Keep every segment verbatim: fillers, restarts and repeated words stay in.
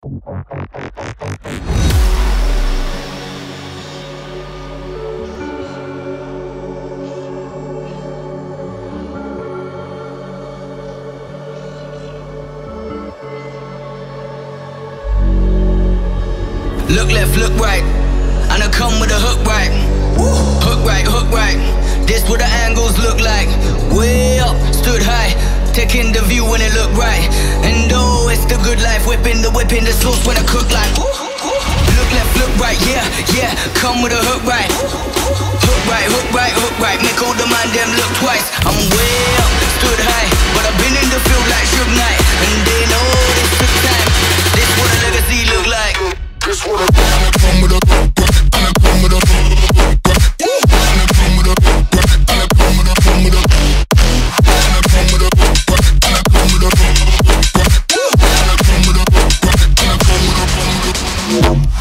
Look left, look right, and I come with a hook right. Hook right, hook right, this what the angles look like. Way up, stood high, taking the view when it look right. And oh, it's the good life, whipping the whipping the sauce when I cook like. Look left, look right, yeah, yeah, come with a hook right. Hook right, hook right, hook right, make all the man them look twice. I'm way up, stood high, but I've been in the field like Suge Knight. And they know this took time, this what a legacy look like. This what I come with a and I come with a and I come with a and I come with a come with a and I come with a and I come with a and I come with a and I come with a and I come with a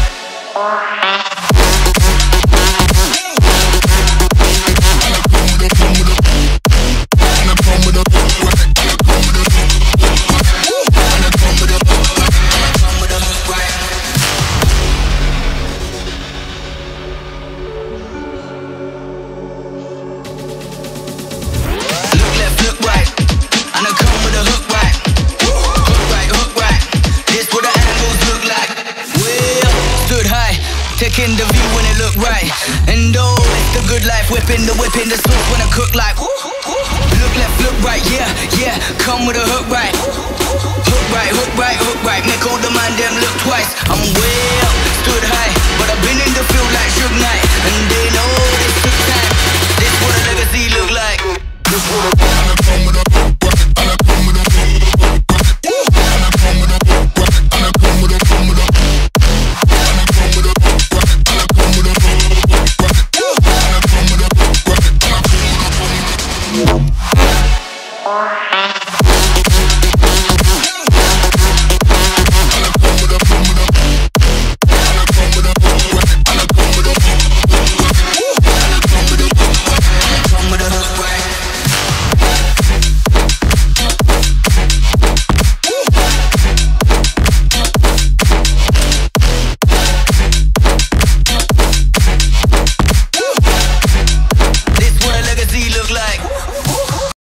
taking the view when it look right. And oh, it's the good life, whipping the whipping the sauce when I cook like. Look left, look right, yeah, yeah, come with a hook right. Hook right, hook right, hook right, make all the man them look twice. I'm way